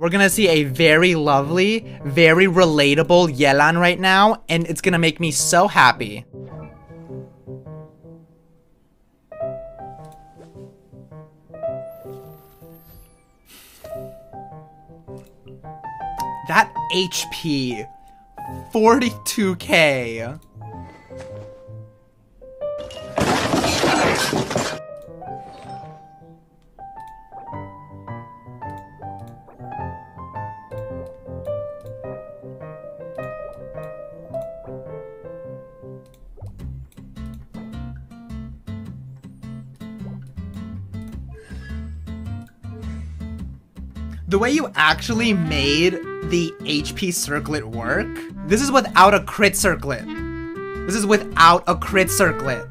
We're gonna see a very lovely, very relatable YELAN right now, and it's gonna make me so happy. That HP, 42k. The way you actually made the HP circlet work, this is without a crit circlet. This is without a crit circlet.